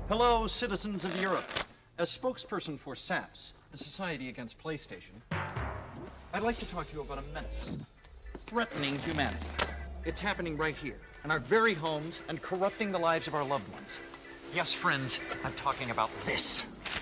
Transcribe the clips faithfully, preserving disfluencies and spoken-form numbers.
Hello, citizens of Europe. As spokesperson for S A P S, the Society Against PlayStation, I'd like to talk to you about a menace threatening humanity. It's happening right here, in our very homes, and corrupting the lives of our loved ones. Yes, friends, I'm talking about this.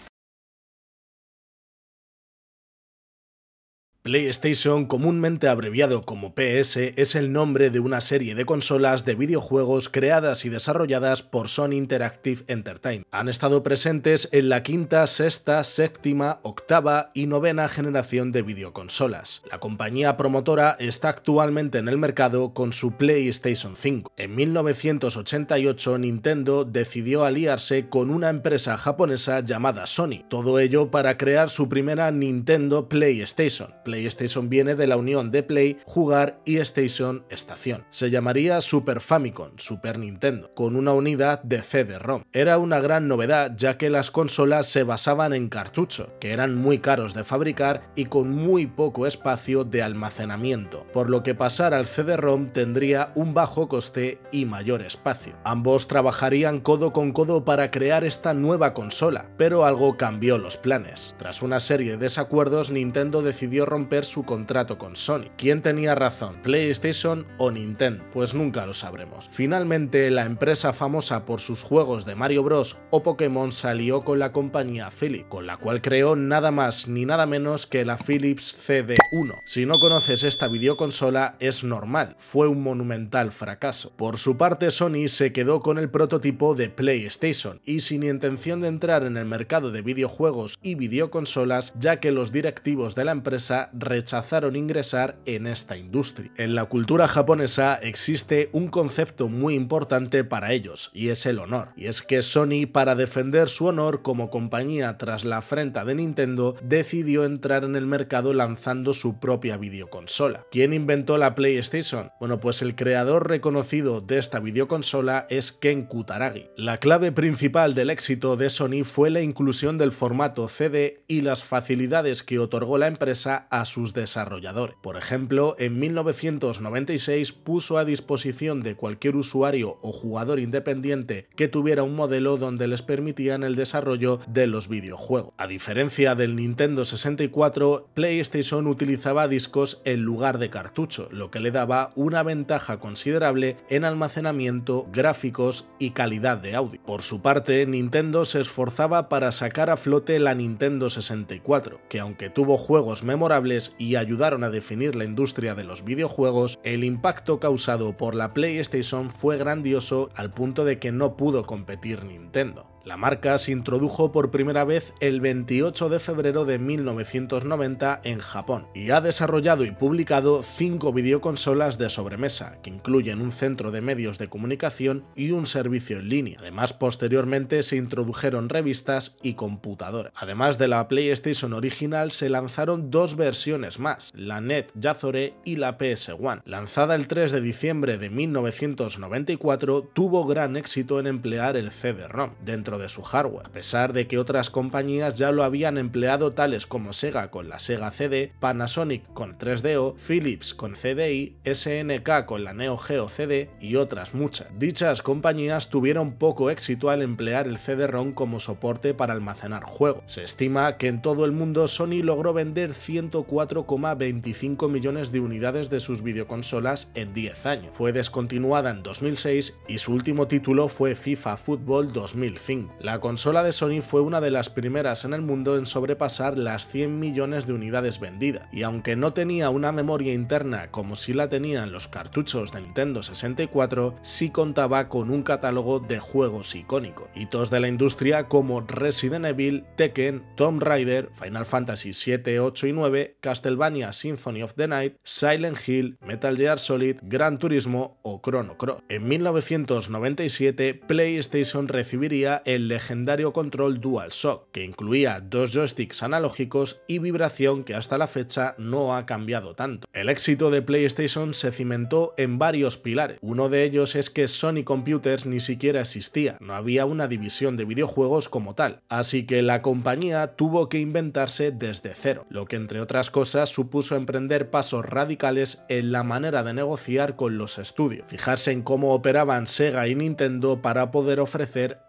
PlayStation, comúnmente abreviado como P S, es el nombre de una serie de consolas de videojuegos creadas y desarrolladas por Sony Interactive Entertainment. Han estado presentes en la quinta, sexta, séptima, octava y novena generación de videoconsolas. La compañía promotora está actualmente en el mercado con su PlayStation cinco. En mil novecientos ochenta y ocho, Nintendo decidió aliarse con una empresa japonesa llamada Sony, todo ello para crear su primera Nintendo PlayStation. PlayStation viene de la unión de Play, jugar y Station, estación. Se llamaría Super Famicom, Super Nintendo, con una unidad de C D ROM. Era una gran novedad ya que las consolas se basaban en cartucho, que eran muy caros de fabricar y con muy poco espacio de almacenamiento, por lo que pasar al C D ROM tendría un bajo coste y mayor espacio. Ambos trabajarían codo con codo para crear esta nueva consola, pero algo cambió los planes. Tras una serie de desacuerdos, Nintendo decidió romper su contrato con Sony. ¿Quién tenía razón, PlayStation o Nintendo? Pues nunca lo sabremos. Finalmente, la empresa famosa por sus juegos de Mario Bros o Pokémon salió con la compañía Philips, con la cual creó nada más ni nada menos que la Philips C D uno. Si no conoces esta videoconsola, es normal, fue un monumental fracaso. Por su parte, Sony se quedó con el prototipo de PlayStation y sin intención de entrar en el mercado de videojuegos y videoconsolas, ya que los directivos de la empresa rechazaron ingresar en esta industria. En la cultura japonesa existe un concepto muy importante para ellos, y es el honor. Y es que Sony, para defender su honor como compañía tras la afrenta de Nintendo, decidió entrar en el mercado lanzando su propia videoconsola. ¿Quién inventó la PlayStation? Bueno, pues el creador reconocido de esta videoconsola es Ken Kutaragi. La clave principal del éxito de Sony fue la inclusión del formato C D y las facilidades que otorgó la empresa a sus desarrolladores. Por ejemplo, en mil novecientos noventa y seis puso a disposición de cualquier usuario o jugador independiente que tuviera un modelo donde les permitían el desarrollo de los videojuegos. A diferencia del Nintendo sesenta y cuatro, PlayStation utilizaba discos en lugar de cartucho, lo que le daba una ventaja considerable en almacenamiento, gráficos y calidad de audio. Por su parte, Nintendo se esforzaba para sacar a flote la Nintendo sesenta y cuatro, que aunque tuvo juegos memorables y ayudaron a definir la industria de los videojuegos, el impacto causado por la PlayStation fue grandioso al punto de que no pudo competir Nintendo. La marca se introdujo por primera vez el veintiocho de febrero de mil novecientos noventa en Japón y ha desarrollado y publicado cinco videoconsolas de sobremesa, que incluyen un centro de medios de comunicación y un servicio en línea. Además, posteriormente se introdujeron revistas y computadoras. Además de la PlayStation original, se lanzaron dos versiones más, la Net Yazore y la P S uno. Lanzada el tres de diciembre de mil novecientos noventa y cuatro, tuvo gran éxito en emplear el C D ROM dentro de su hardware, a pesar de que otras compañías ya lo habían empleado, tales como Sega con la Sega C D, Panasonic con tres D O, Philips con C D I, S N K con la Neo Geo C D y otras muchas. Dichas compañías tuvieron poco éxito al emplear el C D ROM como soporte para almacenar juegos. Se estima que en todo el mundo Sony logró vender ciento cuatro coma veinticinco millones de unidades de sus videoconsolas en diez años. Fue descontinuada en dos mil seis y su último título fue FIFA Football dos mil cinco. La consola de Sony fue una de las primeras en el mundo en sobrepasar las cien millones de unidades vendidas, y aunque no tenía una memoria interna como si la tenían los cartuchos de Nintendo sesenta y cuatro, sí contaba con un catálogo de juegos icónicos. Hitos de la industria como Resident Evil, Tekken, Tomb Raider, Final Fantasy siete, ocho y nueve, Castlevania Symphony of the Night, Silent Hill, Metal Gear Solid, Gran Turismo o Chrono Cross. En mil novecientos noventa y siete, PlayStation recibiría el el legendario control DualShock, que incluía dos joysticks analógicos y vibración que hasta la fecha no ha cambiado tanto. El éxito de PlayStation se cimentó en varios pilares. Uno de ellos es que Sony Computers ni siquiera existía, no había una división de videojuegos como tal, así que la compañía tuvo que inventarse desde cero, lo que entre otras cosas supuso emprender pasos radicales en la manera de negociar con los estudios, fijarse en cómo operaban Sega y Nintendo para poder ofrecer algo mejor.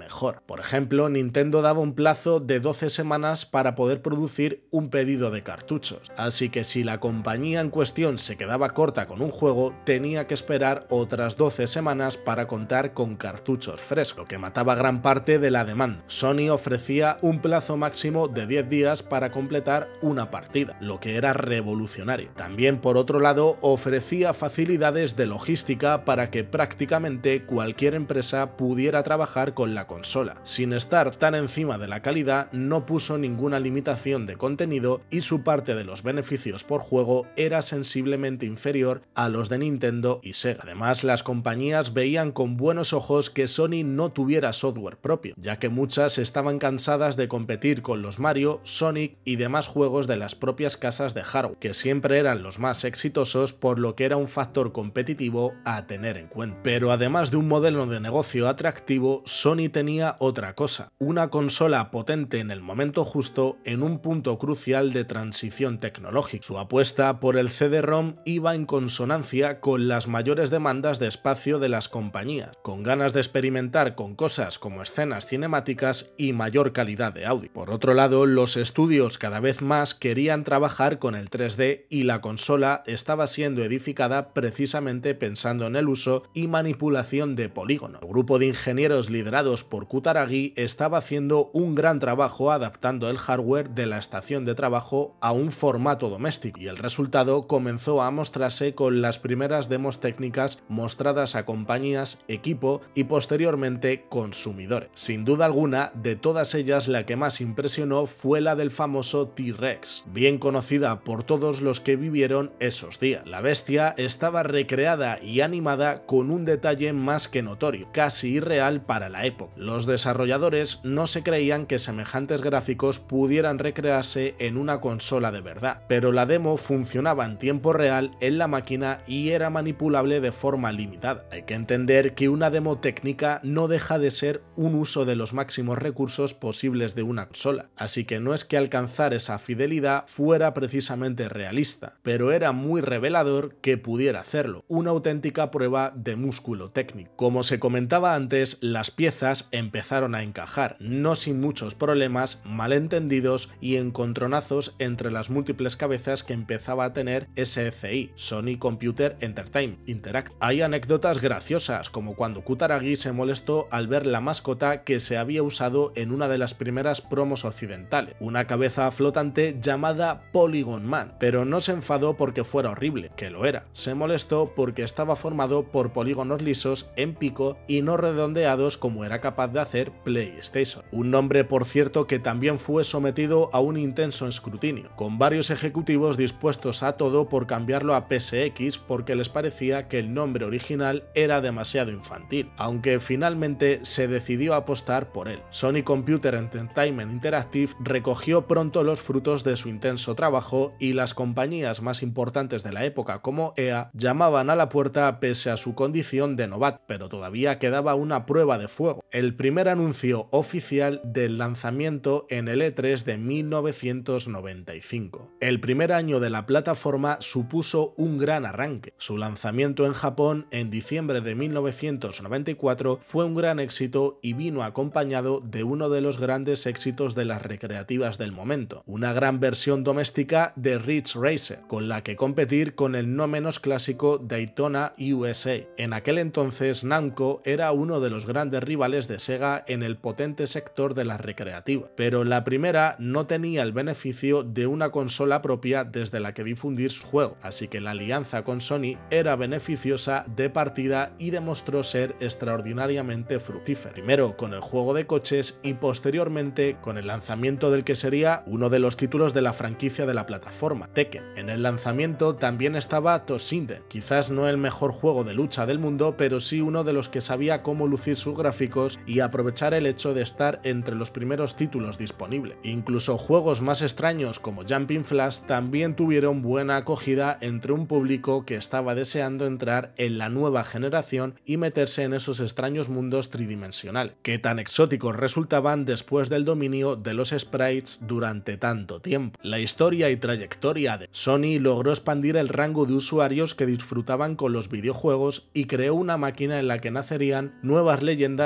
mejor. Por ejemplo, Nintendo daba un plazo de doce semanas para poder producir un pedido de cartuchos, así que si la compañía en cuestión se quedaba corta con un juego, tenía que esperar otras doce semanas para contar con cartuchos frescos, lo que mataba gran parte de la demanda. Sony ofrecía un plazo máximo de diez días para completar una partida, lo que era revolucionario. También, por otro lado, ofrecía facilidades de logística para que prácticamente cualquier empresa pudiera trabajar con la consola. Sin estar tan encima de la calidad, no puso ninguna limitación de contenido y su parte de los beneficios por juego era sensiblemente inferior a los de Nintendo y Sega. Además, las compañías veían con buenos ojos que Sony no tuviera software propio, ya que muchas estaban cansadas de competir con los Mario, Sonic y demás juegos de las propias casas de hardware, que siempre eran los más exitosos, por lo que era un factor competitivo a tener en cuenta. Pero además de un modelo de negocio atractivo, Sony tenía otra cosa, una consola potente en el momento justo en un punto crucial de transición tecnológica. Su apuesta por el C D ROM iba en consonancia con las mayores demandas de espacio de las compañías, con ganas de experimentar con cosas como escenas cinemáticas y mayor calidad de audio. Por otro lado, los estudios cada vez más querían trabajar con el tres D y la consola estaba siendo edificada precisamente pensando en el uso y manipulación de polígonos. El grupo de ingenieros liderados por Kutaragi estaba haciendo un gran trabajo adaptando el hardware de la estación de trabajo a un formato doméstico, y el resultado comenzó a mostrarse con las primeras demos técnicas mostradas a compañías, equipo y posteriormente consumidores. Sin duda alguna, de todas ellas la que más impresionó fue la del famoso T-Rex, bien conocida por todos los que vivieron esos días. La bestia estaba recreada y animada con un detalle más que notorio, casi irreal para la época. Los desarrolladores no se creían que semejantes gráficos pudieran recrearse en una consola de verdad, pero la demo funcionaba en tiempo real en la máquina y era manipulable de forma limitada. Hay que entender que una demo técnica no deja de ser un uso de los máximos recursos posibles de una consola, así que no es que alcanzar esa fidelidad fuera precisamente realista, pero era muy revelador que pudiera hacerlo, una auténtica prueba de músculo técnico. Como se comentaba antes, las piezas empezaron a encajar, no sin muchos problemas, malentendidos y encontronazos entre las múltiples cabezas que empezaba a tener S C I, Sony Computer Entertainment Interact. Hay anécdotas graciosas, como cuando Kutaragi se molestó al ver la mascota que se había usado en una de las primeras promos occidentales, una cabeza flotante llamada Polygon Man, pero no se enfadó porque fuera horrible, que lo era, se molestó porque estaba formado por polígonos lisos en pico y no redondeados como era capaz de hacer PlayStation. Un nombre, por cierto, que también fue sometido a un intenso escrutinio, con varios ejecutivos dispuestos a todo por cambiarlo a P S X porque les parecía que el nombre original era demasiado infantil, aunque finalmente se decidió apostar por él. Sony Computer Entertainment Interactive recogió pronto los frutos de su intenso trabajo y las compañías más importantes de la época como E A llamaban a la puerta pese a su condición de novato, pero todavía quedaba una prueba de fuego: el primer anuncio oficial del lanzamiento en el E tres de mil novecientos noventa y cinco. El primer año de la plataforma supuso un gran arranque. Su lanzamiento en Japón en diciembre de mil novecientos noventa y cuatro fue un gran éxito y vino acompañado de uno de los grandes éxitos de las recreativas del momento, una gran versión doméstica de Ridge Racer, con la que competir con el no menos clásico Daytona U S A. En aquel entonces Namco era uno de los grandes rivales de Sega en el potente sector de las recreativas, pero la primera no tenía el beneficio de una consola propia desde la que difundir su juego, así que la alianza con Sony era beneficiosa de partida y demostró ser extraordinariamente fructífera, primero con el juego de coches y posteriormente con el lanzamiento del que sería uno de los títulos de la franquicia de la plataforma, Tekken. En el lanzamiento también estaba Toshinden, quizás no el mejor juego de lucha del mundo, pero sí uno de los que sabía cómo lucir sus gráficos y aprovechar el hecho de estar entre los primeros títulos disponibles. Incluso juegos más extraños como Jumping Flash también tuvieron buena acogida entre un público que estaba deseando entrar en la nueva generación y meterse en esos extraños mundos tridimensionales, que tan exóticos resultaban después del dominio de los sprites durante tanto tiempo. La historia y trayectoria de Sony logró expandir el rango de usuarios que disfrutaban con los videojuegos y creó una máquina en la que nacerían nuevas leyendas del videojuego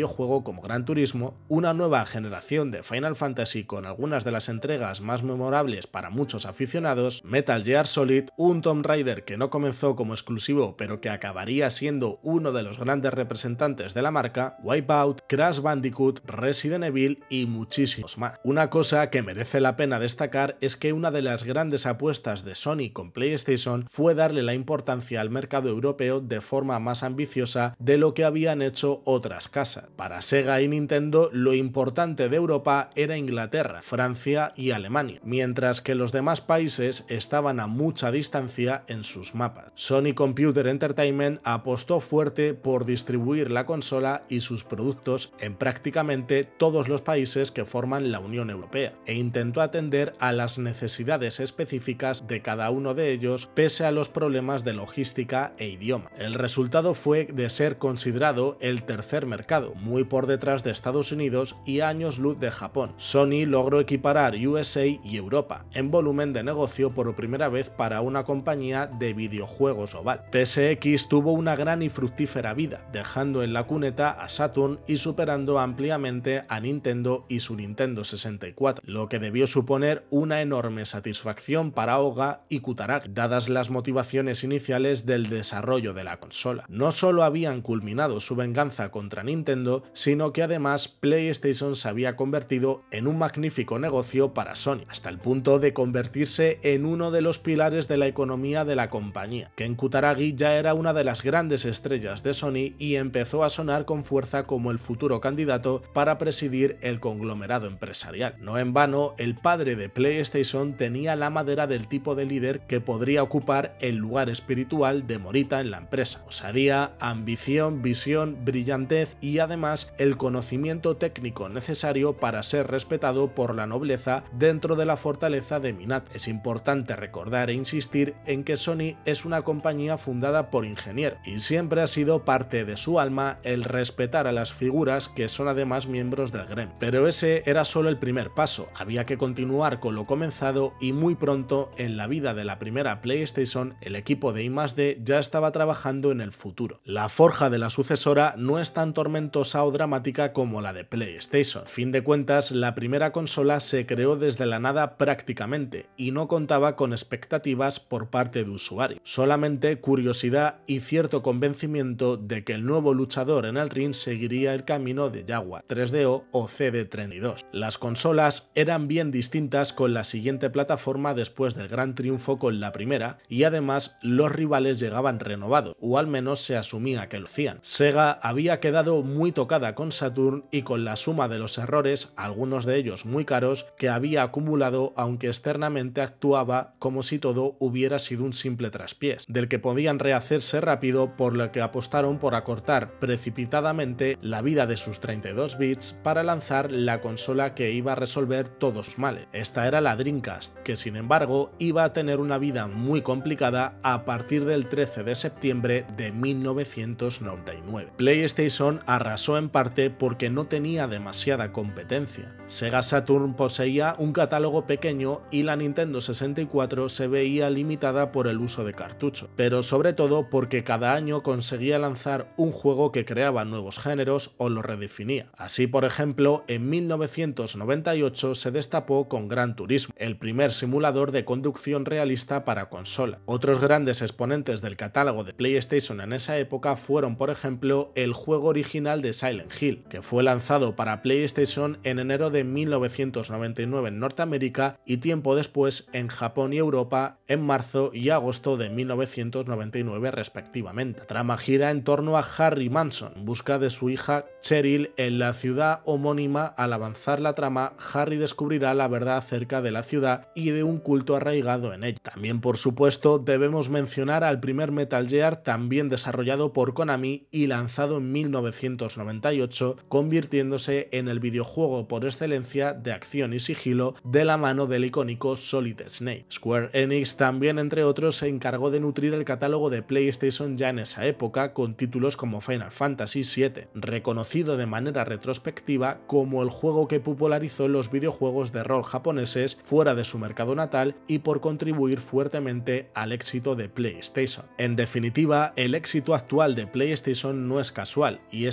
videojuego como Gran Turismo, una nueva generación de Final Fantasy con algunas de las entregas más memorables para muchos aficionados, Metal Gear Solid, un Tomb Raider que no comenzó como exclusivo pero que acabaría siendo uno de los grandes representantes de la marca, Wipeout, Crash Bandicoot, Resident Evil y muchísimos más. Una cosa que merece la pena destacar es que una de las grandes apuestas de Sony con PlayStation fue darle la importancia al mercado europeo de forma más ambiciosa de lo que habían hecho otras casas. Para Sega y Nintendo, lo importante de Europa era Inglaterra, Francia y Alemania, mientras que los demás países estaban a mucha distancia en sus mapas. Sony Computer Entertainment apostó fuerte por distribuir la consola y sus productos en prácticamente todos los países que forman la Unión Europea, e intentó atender a las necesidades específicas de cada uno de ellos pese a los problemas de logística e idioma. El resultado fue de ser considerado el tercer mercado, muy por detrás de Estados Unidos y a años luz de Japón. Sony logró equiparar U S A y Europa en volumen de negocio por primera vez para una compañía de videojuegos global. P S X tuvo una gran y fructífera vida, dejando en la cuneta a Saturn y superando ampliamente a Nintendo y su Nintendo sesenta y cuatro, lo que debió suponer una enorme satisfacción para Oga y Kutaragi, dadas las motivaciones iniciales del desarrollo de la consola. No solo habían culminado su venganza contra Nintendo, sino que además PlayStation se había convertido en un magnífico negocio para Sony, hasta el punto de convertirse en uno de los pilares de la economía de la compañía. Ken Kutaragi ya era una de las grandes estrellas de Sony y empezó a sonar con fuerza como el futuro candidato para presidir el conglomerado empresarial. No en vano, el padre de PlayStation tenía la madera del tipo de líder que podría ocupar el lugar espiritual de Morita en la empresa: osadía, ambición, visión, brillantez y además el conocimiento técnico necesario para ser respetado por la nobleza dentro de la fortaleza de Minato. Es importante recordar e insistir en que Sony es una compañía fundada por ingenieros y siempre ha sido parte de su alma el respetar a las figuras que son además miembros del gremio. Pero ese era solo el primer paso, había que continuar con lo comenzado y muy pronto en la vida de la primera PlayStation el equipo de I más D ya estaba trabajando en el futuro. La forja de la sucesora no es tan tormentosa o dramática como la de PlayStation. A fin de cuentas, la primera consola se creó desde la nada prácticamente y no contaba con expectativas por parte de usuarios, solamente curiosidad y cierto convencimiento de que el nuevo luchador en el ring seguiría el camino de Jaguar, tres D O o C D treinta y dos. Las consolas eran bien distintas con la siguiente plataforma después del gran triunfo con la primera, y además los rivales llegaban renovados, o al menos se asumía que lo hacían. Sega había quedado muy tocada con Saturn y con la suma de los errores, algunos de ellos muy caros, que había acumulado, aunque externamente actuaba como si todo hubiera sido un simple traspiés, del que podían rehacerse rápido, por lo que apostaron por acortar precipitadamente la vida de sus treinta y dos bits para lanzar la consola que iba a resolver todos sus males. Esta era la Dreamcast, que sin embargo iba a tener una vida muy complicada a partir del trece de septiembre de mil novecientos noventa y nueve. PlayStation arrasó en parte porque no tenía demasiada competencia. Sega Saturn poseía un catálogo pequeño y la Nintendo sesenta y cuatro se veía limitada por el uso de cartucho, pero sobre todo porque cada año conseguía lanzar un juego que creaba nuevos géneros o los redefinía. Así, por ejemplo, en mil novecientos noventa y ocho se destapó con Gran Turismo, el primer simulador de conducción realista para consola. Otros grandes exponentes del catálogo de PlayStation en esa época fueron, por ejemplo, el juego original de Silent Hill, que fue lanzado para PlayStation en enero de mil novecientos noventa y nueve en Norteamérica y tiempo después en Japón y Europa en marzo y agosto de mil novecientos noventa y nueve respectivamente. La trama gira en torno a Harry Manson, en busca de su hija Cheryl en la ciudad homónima. Al avanzar la trama, Harry descubrirá la verdad acerca de la ciudad y de un culto arraigado en ella. También, por supuesto, debemos mencionar al primer Metal Gear, también desarrollado por Konami y lanzado en mil novecientos noventa y ocho, convirtiéndose en el videojuego por excelencia de acción y sigilo de la mano del icónico Solid Snake. Square Enix también, entre otros, se encargó de nutrir el catálogo de PlayStation ya en esa época con títulos como Final Fantasy siete, reconocido de manera retrospectiva como el juego que popularizó los videojuegos de rol japoneses fuera de su mercado natal y por contribuir fuertemente al éxito de PlayStation. En definitiva, el éxito actual de PlayStation no es casual, y es que la primera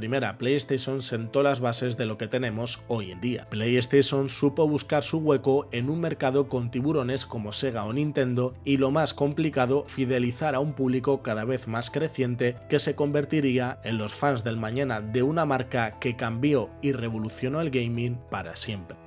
primera PlayStation sentó las bases de lo que tenemos hoy en día. PlayStation supo buscar su hueco en un mercado con tiburones como Sega o Nintendo y, lo más complicado, fidelizar a un público cada vez más creciente que se convertiría en los fans del mañana de una marca que cambió y revolucionó el gaming para siempre.